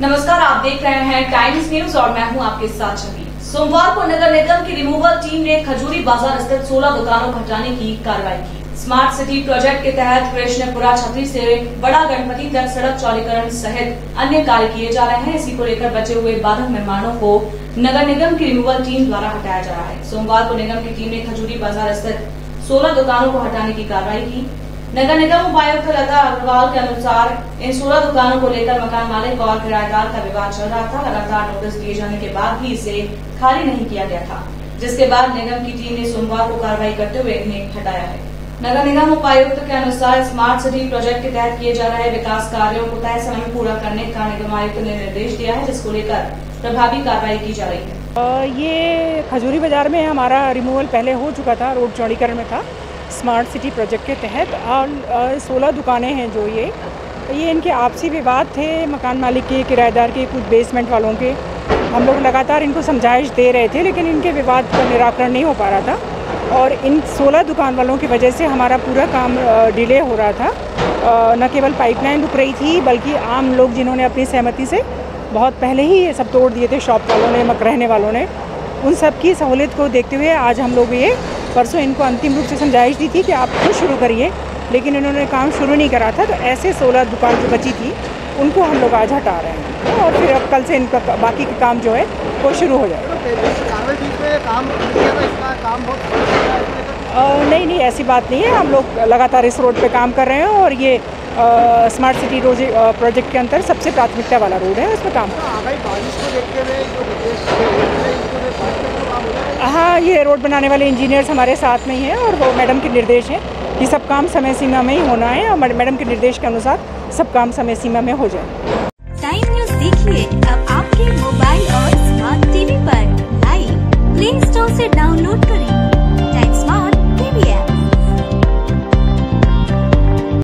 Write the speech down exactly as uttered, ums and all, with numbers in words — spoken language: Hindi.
नमस्कार, आप देख रहे हैं टाइम्स न्यूज और मैं हूं आपके साथ छवि। सोमवार को नगर निगम की रिमूवल टीम ने खजूरी बाजार स्थित सोलह दुकानों को हटाने की कार्रवाई की। स्मार्ट सिटी प्रोजेक्ट के तहत कृष्णपुरा छतरी से बड़ा गणपति तक सड़क चौड़ीकरण सहित अन्य कार्य किए जा रहे हैं। इसी को लेकर बचे हुए बाधक निर्माणों को नगर निगम की रिमूवल टीम द्वारा हटाया जा रहा है। सोमवार को निगम की टीम ने खजूरी बाजार स्थित सोलह दुकानों को हटाने की कार्रवाई की। नगर निगम उपायुक्त लता अग्रवाल के अनुसार इन सोलह दुकानों को लेकर मकान मालिक और किराएदार का विवाद चल रहा था। लगातार नोटिस दिए जाने के बाद भी इसे खाली नहीं किया गया था, जिसके बाद निगम की टीम ने सोमवार को कार्रवाई करते हुए इन्हें हटाया है। नगर निगम उपायुक्त के अनुसार स्मार्ट सिटी प्रोजेक्ट के तहत किए जा रहे विकास कार्यों को तय समय में पूरा करने का निगम आयुक्त ने निर्देश दिया है, जिसको लेकर प्रभावी कार्रवाई की जा रही है। ये खजूरी बाजार में हमारा रिमूवल पहले हो चुका था, रोड चौड़ीकरण में था स्मार्ट सिटी प्रोजेक्ट के तहत। और सोलह दुकानें हैं जो ये ये इनके आपसी विवाद थे, मकान मालिक के, किराएदार के, कुछ बेसमेंट वालों के। हम लोग लगातार इनको समझाइश दे रहे थे, लेकिन इनके विवाद का निराकरण नहीं हो पा रहा था और इन सोलह दुकान वालों की वजह से हमारा पूरा काम डिले हो रहा था। न केवल पाइपलाइन रुक रही थी, बल्कि आम लोग जिन्होंने अपनी सहमति से बहुत पहले ही ये सब तोड़ दिए थे, शॉप वालों ने, मक रहने वालों ने, उन सब की सहूलियत को देखते हुए आज हम लोग ये परसों इनको अंतिम रूप से समझाइश दी थी कि आप खुद शुरू करिए, लेकिन इन्होंने काम शुरू नहीं करा था। तो ऐसे सोलह दुकान जो बची थी उनको हम लोग आज हटा रहे हैं और फिर अब कल से इनका बाकी का काम जो है वो शुरू हो जाएगा। नहीं नहीं ऐसी बात नहीं है, हम लोग लगातार इस रोड पे काम कर रहे हैं और ये आ, स्मार्ट सिटी रोज प्रोजेक्ट के अंदर सबसे प्राथमिकता वाला रोड है, उसमें काम। हाँ, ये रोड बनाने वाले इंजीनियर्स हमारे साथ में ही हैं और वो मैडम के निर्देश हैं कि सब काम समय सीमा में ही होना है और मैडम के निर्देश के अनुसार सब काम समय सीमा में हो जाए। टाइम न्यूज देखिए अब आपके मोबाइल और स्मार्ट टीवी पर लाइव प्ले स्टोर से डाउनलोड करें।